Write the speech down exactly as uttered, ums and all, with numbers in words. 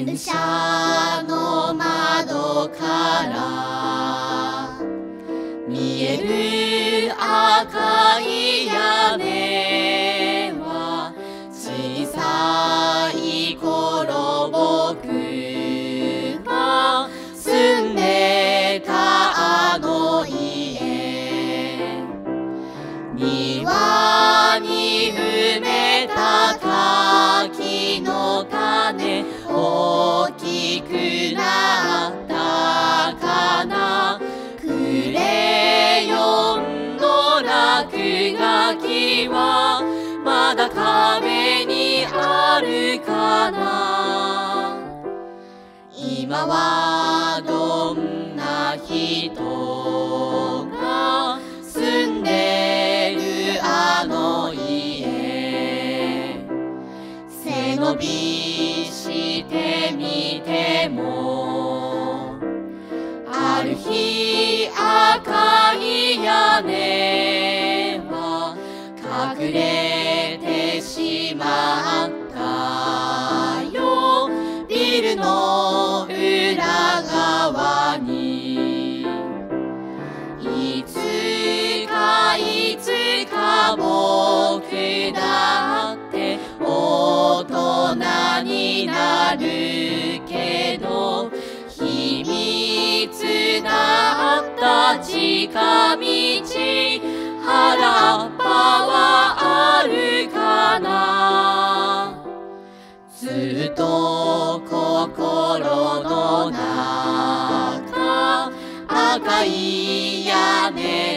電車の窓から見える赤い屋根は、小さい頃僕が住んでたあの家、庭に埋めた柿の種大きくなったかな。クレヨンの落書きはまだ壁にあるかな。今はどんな人が住んでるあの家、背伸びしてみても、ある日赤い屋根は隠れてしまったよ。ビルの裏側にいつかいつか僕だって大人になるけど、秘密だった近道原っぱはあるかな。ずっと心の中赤い屋根